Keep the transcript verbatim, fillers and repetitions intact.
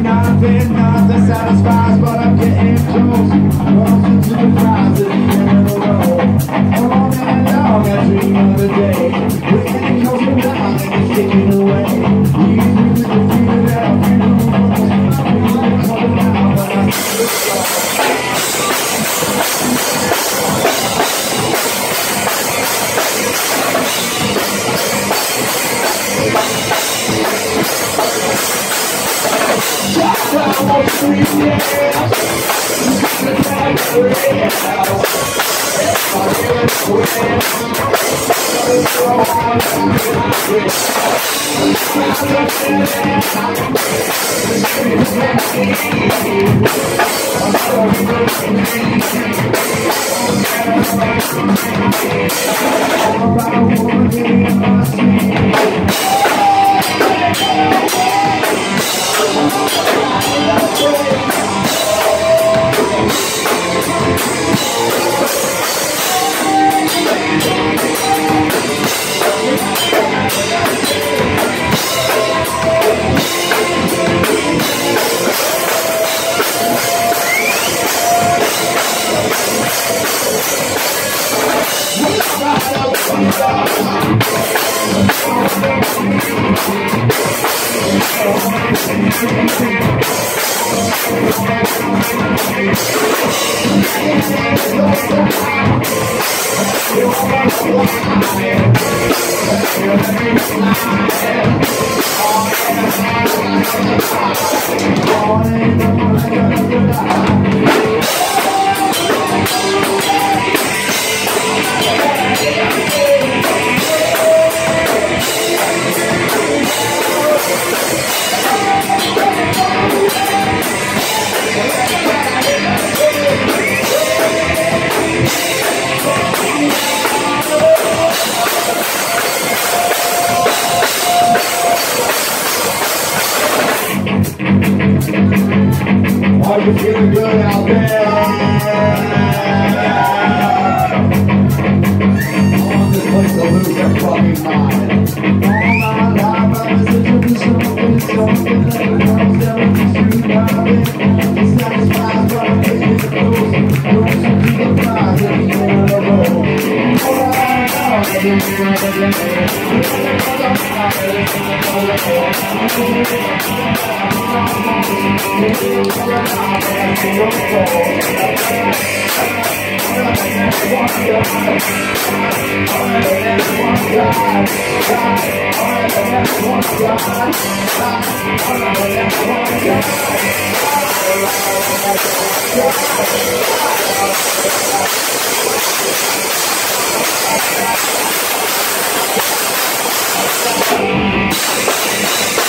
nothing, nothing satisfies, but I'm getting close. Closer to the prize at the end of the road. All day long I dream of the day when it comes around and it's taken away. Leave me with the feeling that I'm feeling close. I'm feeling coming out when I see the sky. Just almost three years, you couldn't have three years. If I didn't quit, I'd throw out my quit. I'm not feeling, the street is empty. I'm so good. All I want is my sleep. Are you feeling good out there? I want this place to lose their fucking mind. All my life I've been listening to something, something that comes down the street about it. It's satisfied, but I'm getting close. Closer to the prize at the end of the road. All I know is the end of the day. We'll be right back.